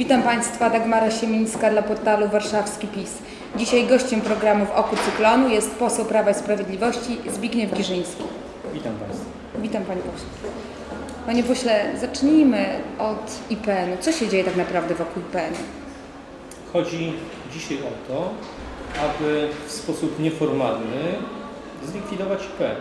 Witam Państwa, Dagmara Siemińska dla portalu Warszawski PiS. Dzisiaj gościem programu W oku cyklonu jest poseł Prawa i Sprawiedliwości Zbigniew Girzyński. Witam Państwa. Witam Panie Pośle. Panie Pośle, zacznijmy od IPN-u. Co się dzieje tak naprawdę wokół IPN-u? Chodzi dzisiaj o to, aby w sposób nieformalny zlikwidować IPN.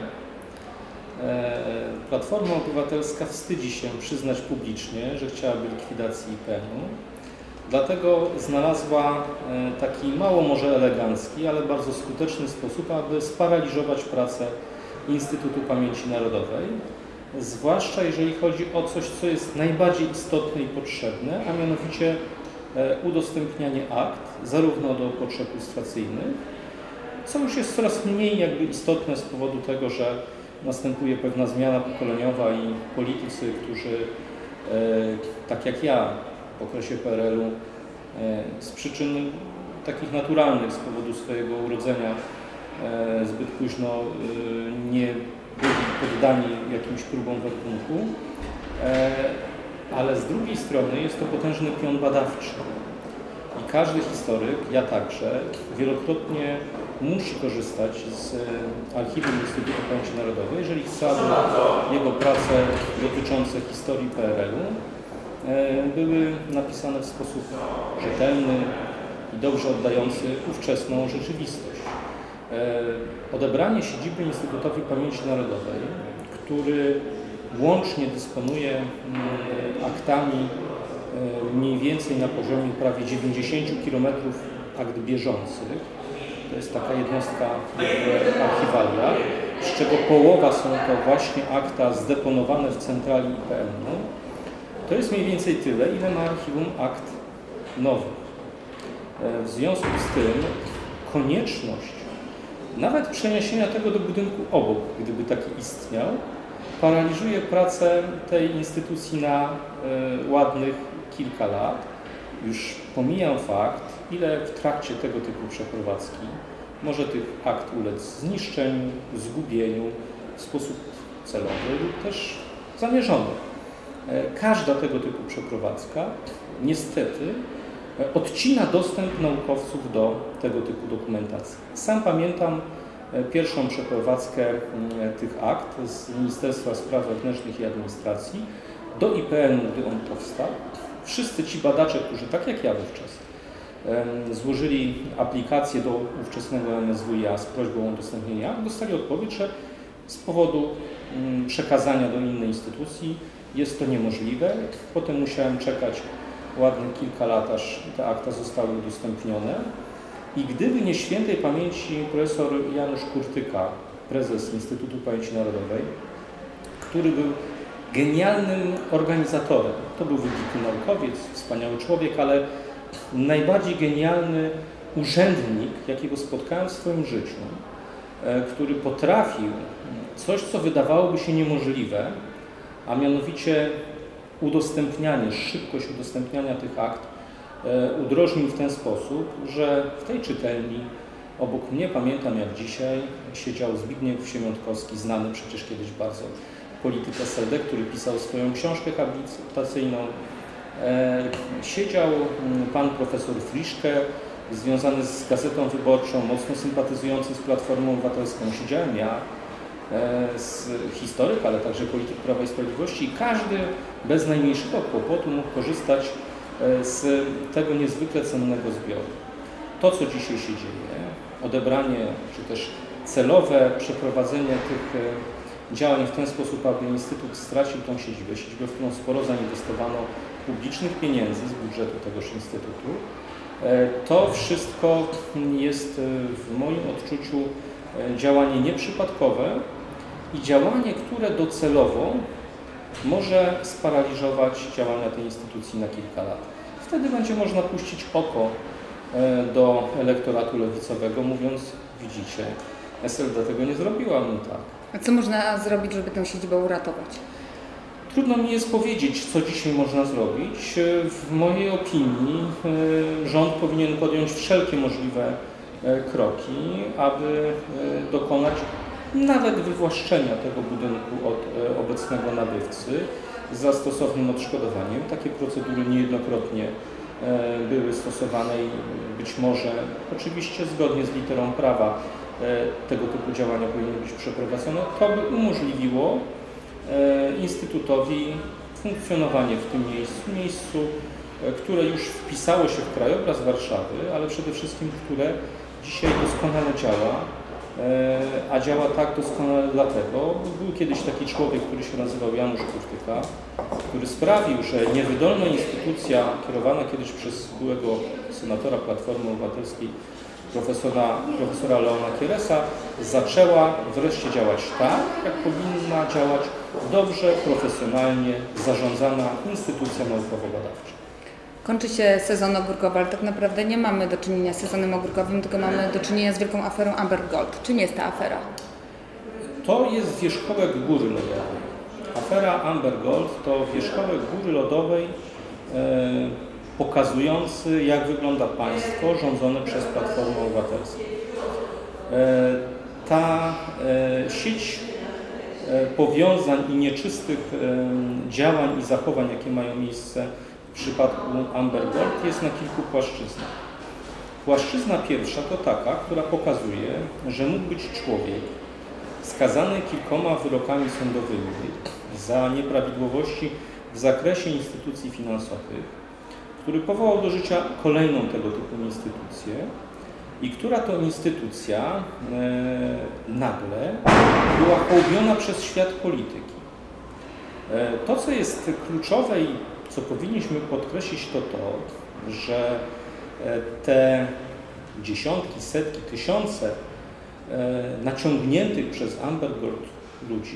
Platforma Obywatelska wstydzi się przyznać publicznie, że chciałaby likwidacji IPN-u. Dlatego znalazła taki mało może elegancki, ale bardzo skuteczny sposób, aby sparaliżować pracę Instytutu Pamięci Narodowej. Zwłaszcza jeżeli chodzi o coś, co jest najbardziej istotne i potrzebne, a mianowicie udostępnianie akt, zarówno do potrzeb lustracyjnych, co już jest coraz mniej istotne z powodu tego, że następuje pewna zmiana pokoleniowa i politycy, którzy, tak jak ja w okresie PRL-u, z przyczyn takich naturalnych, z powodu swojego urodzenia zbyt późno nie byli poddani jakimś próbom wertunku, ale z drugiej strony jest to potężny pion badawczy. I każdy historyk, ja także, wielokrotnie musi korzystać z archiwum Instytutu Pamięci Narodowej, jeżeli chce, aby jego prace dotyczące historii PRL-u były napisane w sposób rzetelny i dobrze oddający ówczesną rzeczywistość. Odebranie siedziby Instytutowi Pamięci Narodowej, który łącznie dysponuje aktami mniej więcej na poziomie prawie 90 km akt bieżących, to jest taka jednostka w archiwaliach, z czego połowa są to właśnie akta zdeponowane w centrali IPN-u. To jest mniej więcej tyle, ile ma archiwum akt nowych. W związku z tym konieczność nawet przeniesienia tego do budynku obok, gdyby taki istniał, paraliżuje pracę tej instytucji na ładnych kilka lat. Już pomijam fakt, ile w trakcie tego typu przeprowadzki może tych akt ulec zniszczeniu, zgubieniu w sposób celowy lub też zamierzony. Każda tego typu przeprowadzka niestety odcina dostęp naukowców do tego typu dokumentacji. Sam pamiętam pierwszą przeprowadzkę tych akt z Ministerstwa Spraw Wewnętrznych i Administracji do IPN-u, gdy on powstał. Wszyscy ci badacze, którzy tak jak ja wówczas złożyli aplikację do ówczesnego MSWiA z prośbą o udostępnienia, dostali odpowiedź, że z powodu przekazania do innej instytucji jest to niemożliwe. Potem musiałem czekać ładne kilka lat, aż te akta zostały udostępnione. I gdyby nie świętej pamięci profesor Janusz Kurtyka, prezes Instytutu Pamięci Narodowej, który był genialnym organizatorem, to był wybitny naukowiec, wspaniały człowiek, ale najbardziej genialny urzędnik, jakiego spotkałem w swoim życiu, który potrafił coś, co wydawałoby się niemożliwe, a mianowicie udostępnianie, szybkość udostępniania tych akt udrożnił w ten sposób, że w tej czytelni obok mnie, pamiętam jak dzisiaj, siedział Zbigniew Siemiątkowski, znany przecież kiedyś bardzo polityk SLD, który pisał swoją książkę habilitacyjną. Siedział pan profesor Friszke, związany z Gazetą Wyborczą, mocno sympatyzujący z Platformą Obywatelską. Siedziałem ja, historyk, ale także polityk Prawa i Sprawiedliwości i każdy bez najmniejszego kłopotu mógł korzystać z tego niezwykle cennego zbioru. To, co dzisiaj się dzieje, odebranie czy też celowe przeprowadzenie tych działań w ten sposób, aby Instytut stracił tą siedzibę, w którą sporo zainwestowano publicznych pieniędzy z budżetu tegoż Instytutu, to wszystko jest w moim odczuciu działanie nieprzypadkowe i działanie, które docelowo może sparaliżować działania tej instytucji na kilka lat. Wtedy będzie można puścić oko do elektoratu lewicowego, mówiąc, widzicie, SLD tego nie zrobiła, no tak. A co można zrobić, żeby tę siedzibę uratować? Trudno mi jest powiedzieć, co dzisiaj można zrobić. W mojej opinii rząd powinien podjąć wszelkie możliwe kroki, aby dokonać nawet wywłaszczenia tego budynku od obecnego nabywcy za stosownym odszkodowaniem. Takie procedury niejednokrotnie były stosowane i być może, oczywiście zgodnie z literą prawa, tego typu działania powinny być przeprowadzone, to by umożliwiło Instytutowi funkcjonowanie w tym miejscu, które już wpisało się w krajobraz Warszawy, ale przede wszystkim, które dzisiaj doskonale działa, a działa tak doskonale dlatego, bo był kiedyś taki człowiek, który się nazywał Janusz Kurtyka, który sprawił, że niewydolna instytucja kierowana kiedyś przez byłego senatora Platformy Obywatelskiej, profesora Leona Kieresa, zaczęła wreszcie działać tak, jak powinna działać dobrze, profesjonalnie zarządzana instytucja naukowo-badawcza. Kończy się sezon ogórkowy, ale tak naprawdę nie mamy do czynienia z sezonem ogórkowym, tylko mamy do czynienia z wielką aferą Amber Gold. Czym jest ta afera? To jest wierzchołek góry lodowej. Afera Amber Gold to wierzchołek góry lodowej pokazujący, jak wygląda państwo rządzone przez Platformę Obywatelską. Ta sieć powiązań i nieczystych działań i zachowań, jakie mają miejsce w przypadku Amber Gold, jest na kilku płaszczyznach. Płaszczyzna pierwsza to taka, która pokazuje, że mógł być człowiek skazany kilkoma wyrokami sądowymi za nieprawidłowości w zakresie instytucji finansowych, który powołał do życia kolejną tego typu instytucję i która to instytucja nagle była hołbiona przez świat polityki. To, co jest kluczowe i co powinniśmy podkreślić, to to, że te dziesiątki, setki, tysiące naciągniętych przez Amber Gold ludzi,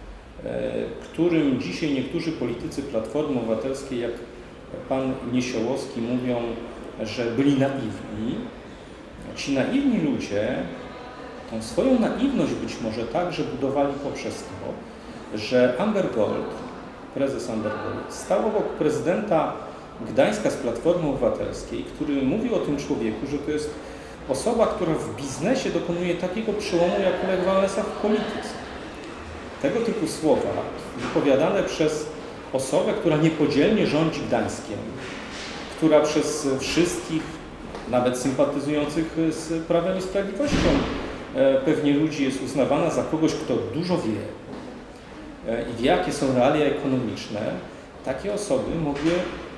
którym dzisiaj niektórzy politycy Platformy Obywatelskiej, jak pan Niesiołowski, mówią, że byli naiwni. Ci naiwni ludzie tą swoją naiwność być może także budowali poprzez to, że Amber Gold, prezes Amber Gold, stał obok prezydenta Gdańska z Platformy Obywatelskiej, który mówił o tym człowieku, że to jest osoba, która w biznesie dokonuje takiego przełomu jak Lech Wałęsa w polityce. Tego typu słowa wypowiadane przez osobę, która niepodzielnie rządzi Gdańskiem, która przez wszystkich, nawet sympatyzujących z Prawem i Sprawiedliwością, pewnie ludzi jest uznawana za kogoś, kto dużo wie i wie, jakie są realia ekonomiczne, takie osoby mogły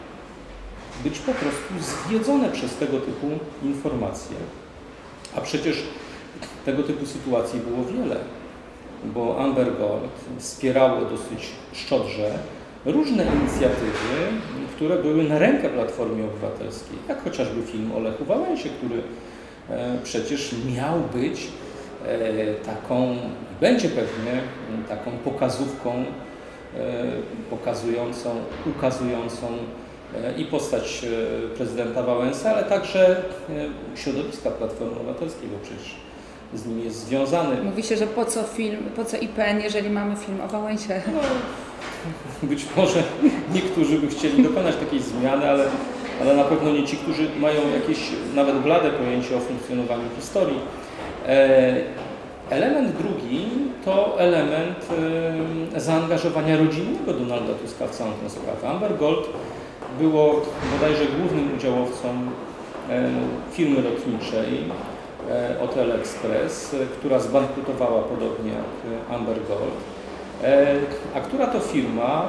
być po prostu zwiedzone przez tego typu informacje. A przecież tego typu sytuacji było wiele, bo Amber Gold wspierało dosyć szczodrze różne inicjatywy, które były na rękę Platformie Obywatelskiej, jak chociażby film o Lechu Wałęsie, który przecież miał być taką, będzie pewnie taką pokazówką ukazującą i postać prezydenta Wałęsy, ale także środowiska Platformy Obywatelskiej, bo przecież z nim jest związany. Mówi się, że po co film, po co IPN, jeżeli mamy film o Wałęsie? No, być może niektórzy by chcieli dokonać takiej zmiany, ale na pewno nie ci, którzy mają jakieś nawet blade pojęcie o funkcjonowaniu historii. Element drugi to element zaangażowania rodzinnego Donalda Tuska w całą tę sprawę. Amber Gold było bodajże głównym udziałowcą firmy lotniczej Hotel Express, która zbankrutowała podobnie jak Amber Gold, a która to firma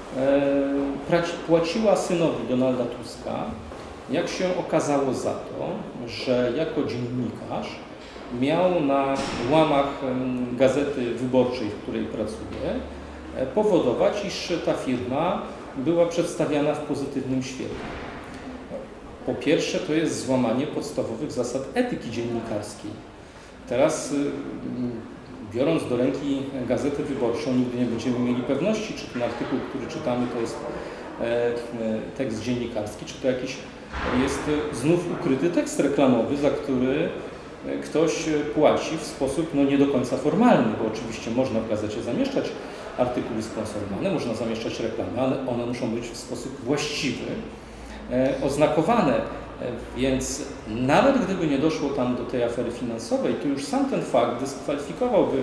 płaciła synowi Donalda Tuska, jak się okazało, za to, że jako dziennikarz miał na łamach Gazety Wyborczej, w której pracuje, powodować, iż ta firma była przedstawiana w pozytywnym świetle. Po pierwsze, to jest złamanie podstawowych zasad etyki dziennikarskiej. Teraz, biorąc do ręki Gazetę Wyborczą, nigdy nie będziemy mieli pewności, czy ten artykuł, który czytamy, to jest tekst dziennikarski, czy to jakiś jest znów ukryty tekst reklamowy, za który ktoś płaci w sposób nie do końca formalny, bo oczywiście można w gazecie zamieszczać artykuły sponsorowane, można zamieszczać reklamy, ale one muszą być w sposób właściwy oznakowane, więc nawet gdyby nie doszło tam do tej afery finansowej, to już sam ten fakt dyskwalifikowałby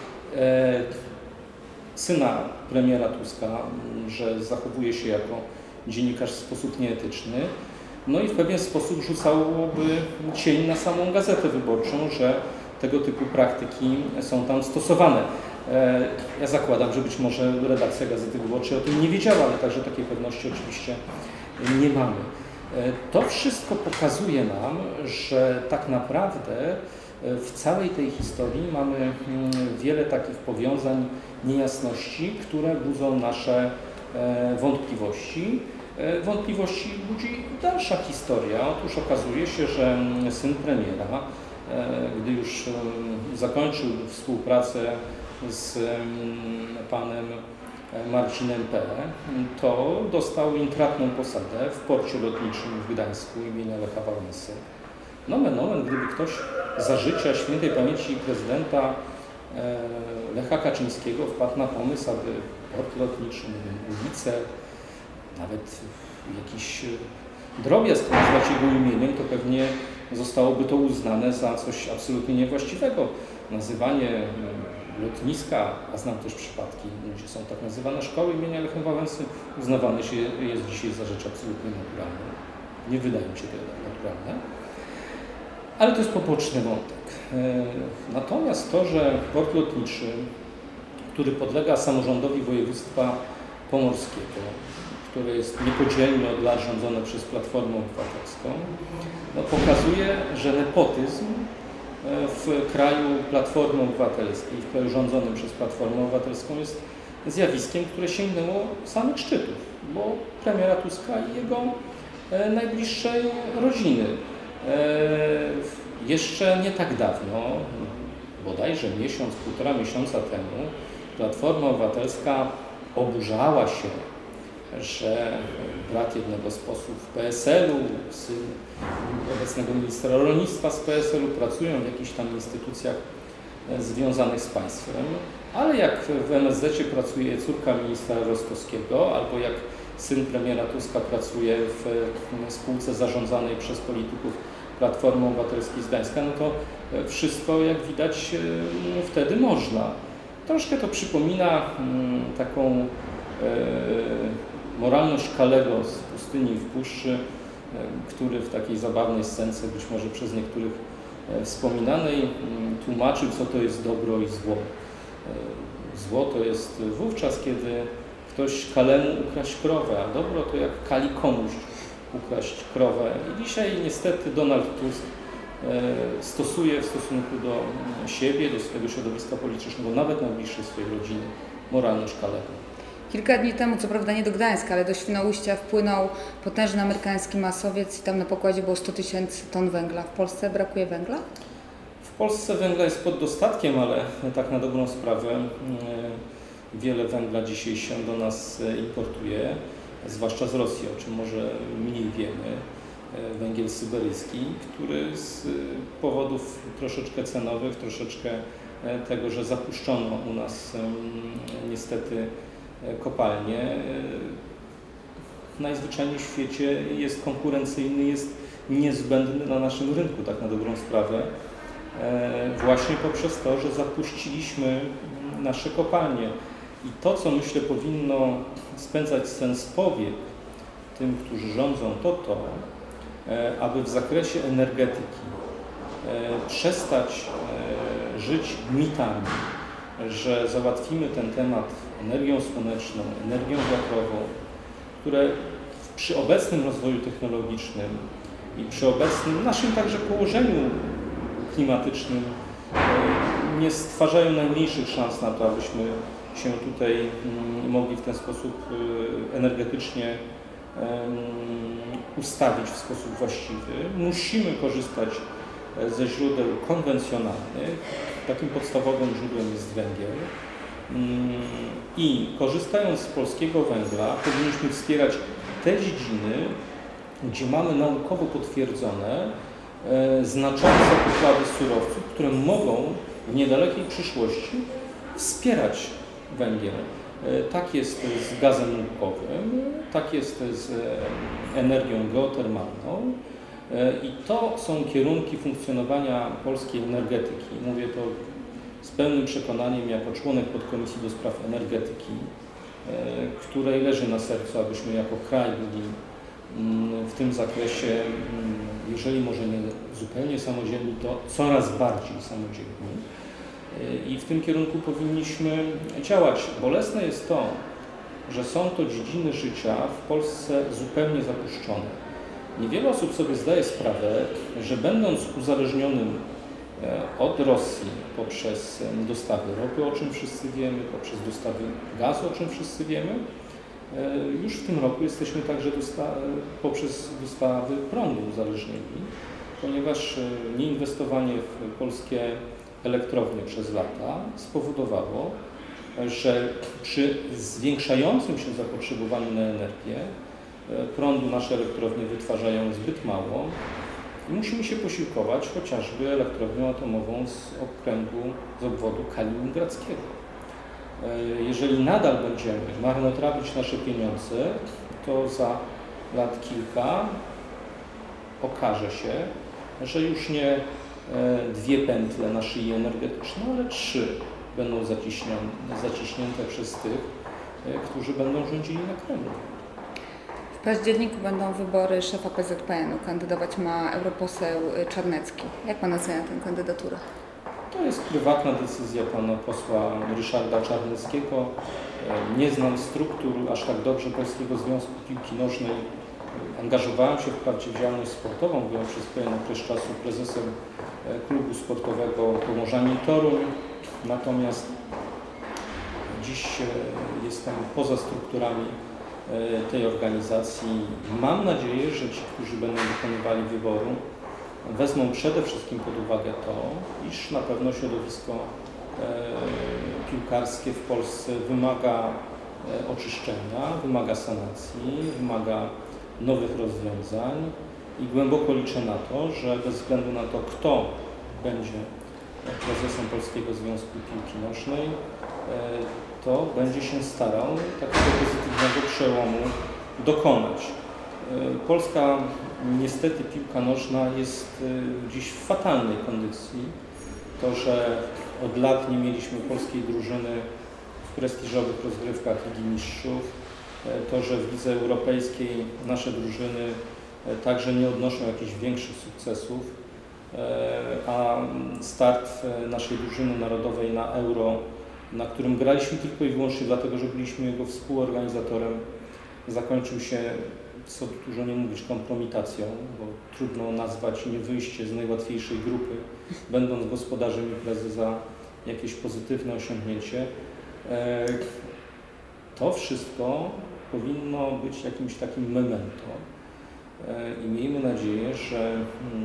syna premiera Tuska, że zachowuje się jako dziennikarz w sposób nieetyczny, no i w pewien sposób rzucałoby cień na samą Gazetę Wyborczą, że tego typu praktyki są tam stosowane. Ja zakładam, że być może redakcja Gazety Wyborczej o tym nie wiedziała, ale także takiej pewności oczywiście nie mamy. To wszystko pokazuje nam, że tak naprawdę w całej tej historii mamy wiele takich powiązań, niejasności, które budzą nasze wątpliwości. Wątpliwości budzi dalsza historia. Otóż okazuje się, że syn premiera, gdy już zakończył współpracę z panem Marcinem P., to dostał intratną posadę w porcie lotniczym w Gdańsku imienia Lecha Wałęsy. Nomen omen, gdyby ktoś za życia świętej pamięci prezydenta Lecha Kaczyńskiego wpadł na pomysł, aby port lotniczy, ulicę, nawet jakiś drobiazg nazwać jego imieniem, to pewnie zostałoby to uznane za coś absolutnie niewłaściwego. Nazywanie lotniska, a znam też przypadki, gdzie są tak nazywane szkoły imienia Lecha Wałęsy, uznawane jest dzisiaj za rzecz absolutnie naturalną. Nie wydaje mi się to jednak naturalne. Ale to jest poboczny wątek. Natomiast to, że port lotniczy, który podlega samorządowi województwa pomorskiego, które jest niepodzielnie od lat rządzone przez Platformę Obywatelską, no pokazuje, że nepotyzm w kraju Platformy Obywatelskiej, w kraju rządzonym przez Platformę Obywatelską jest zjawiskiem, które sięgnęło samych szczytów, bo premiera Tuska i jego najbliższej rodziny. Jeszcze nie tak dawno, bodajże miesiąc, półtora miesiąca temu, Platforma Obywatelska oburzała się, że brat jednego z posłów PSL-u, syn obecnego ministra rolnictwa z PSL-u pracują w jakichś tam instytucjach związanych z państwem, ale jak w MSZ-cie pracuje córka ministra Rostowskiego, albo jak syn premiera Tuska pracuje w spółce zarządzanej przez polityków Platformy Obywatelskiej z Gdańska, no to wszystko, jak widać, wtedy można. Troszkę to przypomina taką moralność Kalego z Pustyni w Puszczy, który w takiej zabawnej scence, być może przez niektórych wspominanej, tłumaczył, co to jest dobro i zło. Zło to jest wówczas, kiedy ktoś Kalemu ukraść krowę, a dobro to jak Kali komuś ukraść krowę. I dzisiaj niestety Donald Tusk stosuje w stosunku do siebie, do swojego środowiska politycznego, nawet najbliższej swojej rodziny, moralność Kalego. Kilka dni temu, co prawda nie do Gdańska, ale do Świnoujścia wpłynął potężny amerykański masowiec i tam na pokładzie było 100 000 ton węgla. W Polsce brakuje węgla? W Polsce węgla jest pod dostatkiem, ale tak na dobrą sprawę wiele węgla dzisiaj się do nas importuje, zwłaszcza z Rosji, o czym może mniej wiemy. Węgiel syberyjski, który z powodów troszeczkę cenowych, troszeczkę tego, że zapuszczono u nas niestety kopalnie, najzwyczajniej w świecie jest konkurencyjny, jest niezbędny na naszym rynku, tak na dobrą sprawę, właśnie poprzez to, że zapuściliśmy nasze kopalnie. I to, co myślę powinno spędzać sens powiek tym, którzy rządzą, to, aby w zakresie energetyki przestać żyć mitami, że załatwimy ten temat energią słoneczną, energią wiatrową, które przy obecnym rozwoju technologicznym i przy obecnym naszym także położeniu klimatycznym nie stwarzają najmniejszych szans na to, abyśmy się tutaj mogli w ten sposób energetycznie ustawić w sposób właściwy. Musimy korzystać ze źródeł konwencjonalnych. Takim podstawowym źródłem jest węgiel. I korzystając z polskiego węgla powinniśmy wspierać te dziedziny, gdzie mamy naukowo potwierdzone znaczące pokłady surowców, które mogą w niedalekiej przyszłości wspierać węgiel. Tak jest z gazem łupkowym, tak jest z energią geotermalną i to są kierunki funkcjonowania polskiej energetyki. Mówię to z pełnym przekonaniem jako członek podkomisji do spraw energetyki, której leży na sercu, abyśmy jako kraj byli w tym zakresie, jeżeli może nie zupełnie samodzielni, to coraz bardziej samodzielni. I w tym kierunku powinniśmy działać. Bolesne jest to, że są to dziedziny życia w Polsce zupełnie zapuszczone. Niewiele osób sobie zdaje sprawę, że będąc uzależnionym od Rosji poprzez dostawy ropy, o czym wszyscy wiemy, poprzez dostawy gazu, o czym wszyscy wiemy, już w tym roku jesteśmy także poprzez dostawy prądu uzależnieni, ponieważ nieinwestowanie w polskie elektrownie przez lata spowodowało, że przy zwiększającym się zapotrzebowaniu na energię prądu nasze elektrownie wytwarzają zbyt mało i musimy się posiłkować chociażby elektrownią atomową z obwodu kaliningradzkiego. Jeżeli nadal będziemy marnotrawić nasze pieniądze, to za lat kilka okaże się, że już nie 2 pętle na szyi energetycznej, ale 3 będą zaciśnięte przez tych, którzy będą rządzili na Kremlu. W październiku będą wybory szefa PZPN-u. Kandydować ma europoseł Czarnecki. Jak Pan ocenia tę kandydaturę? To jest prywatna decyzja pana posła Ryszarda Czarneckiego. Nie znam struktur aż tak dobrze Polskiego Związku Piłki Nożnej. Angażowałem się wprawdzie w działalność sportową, byłem przez pewien okres czasu prezesem klubu sportowego Pomorzanie Toruń, natomiast dziś jestem poza strukturami tej organizacji. Mam nadzieję, że ci, którzy będą wykonywali wyboru, wezmą przede wszystkim pod uwagę to, iż na pewno środowisko piłkarskie w Polsce wymaga oczyszczenia, wymaga sanacji, wymaga nowych rozwiązań i głęboko liczę na to, że bez względu na to, kto będzie prezesem Polskiego Związku Piłki Nożnej, to będzie się starał takiego pozytywnego przełomu dokonać. Polska, niestety, piłka nożna jest dziś w fatalnej kondycji. To, że od lat nie mieliśmy polskiej drużyny w prestiżowych rozgrywkach Ligi Mistrzów, to, że w lidze europejskiej nasze drużyny także nie odnoszą jakichś większych sukcesów, a start naszej drużyny narodowej na Euro, na którym graliśmy tylko i wyłącznie dlatego, że byliśmy jego współorganizatorem, zakończył się, co dużo nie mówić, kompromitacją, bo trudno nazwać nie wyjście z najłatwiejszej grupy, będąc gospodarzem imprezy, za jakieś pozytywne osiągnięcie. To wszystko powinno być jakimś takim memento i miejmy nadzieję, że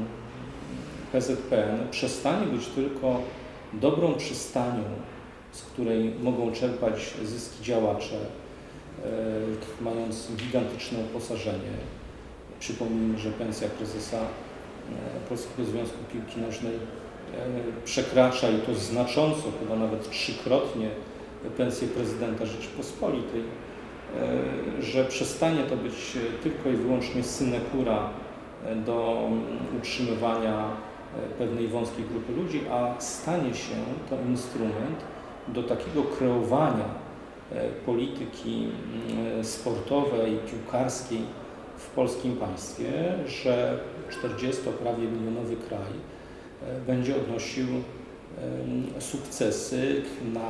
PZPN przestanie być tylko dobrą przystanią, z której mogą czerpać zyski działacze, mając gigantyczne uposażenie. Przypomnijmy, że pensja prezesa Polskiego Związku Piłki Nożnej przekracza, i to znacząco, chyba nawet 3-krotnie, pensję prezydenta Rzeczypospolitej, że przestanie to być tylko i wyłącznie synekura do utrzymywania pewnej wąskiej grupy ludzi, a stanie się to instrument do takiego kreowania polityki sportowej, piłkarskiej w polskim państwie, że 40-prawie milionowy kraj będzie odnosił sukcesy,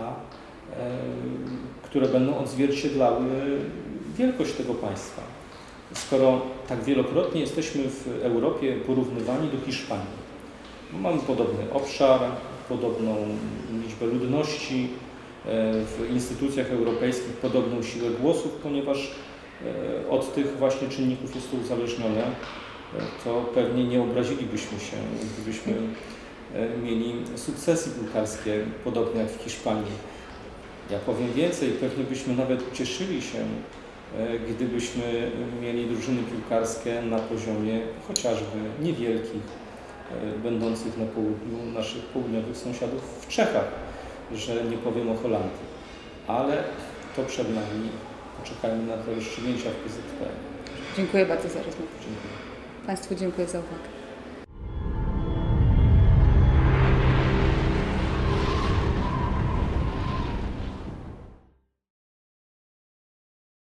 które będą odzwierciedlały wielkość tego państwa. Skoro tak wielokrotnie jesteśmy w Europie porównywani do Hiszpanii, mamy podobny obszar, podobną liczbę ludności, w instytucjach europejskich podobną siłę głosów, ponieważ od tych właśnie czynników jest to uzależnione, to pewnie nie obrazilibyśmy się, gdybyśmy mieli sukcesy piłkarskie podobne jak w Hiszpanii. Ja powiem więcej, pewnie byśmy nawet cieszyli się, gdybyśmy mieli drużyny piłkarskie na poziomie chociażby niewielkich, będących na południu naszych południowych sąsiadów w Czechach, że nie powiem o Holandii. Ale to przed nami. Poczekajmy na te rozstrzygnięcia w PZPN. Dziękuję bardzo za rozmowę. Dziękuję. Państwu dziękuję za uwagę.